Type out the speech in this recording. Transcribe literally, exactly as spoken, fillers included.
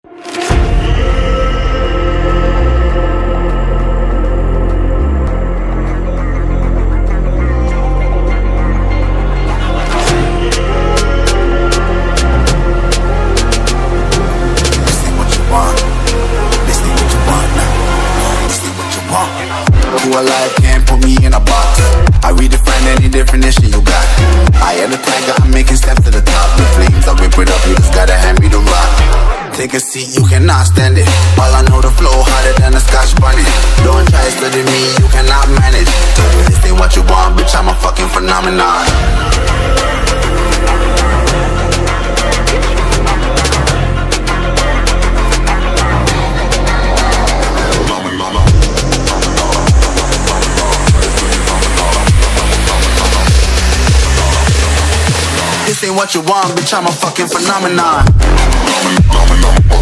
Alive can't put me in a box. I redefine any definition you got. I am the tiger, I'm making steps to the top. The flames, I whip it up, you just gotta hand me the rock. Take a seat, you cannot stand it. All I know, the flow harder than a Scotch bunny. Don't try to study me, you cannot manage. This ain't what you want, bitch, I'm a fucking phenomenon. This ain't what you want, bitch, I'm a fucking phenomenon.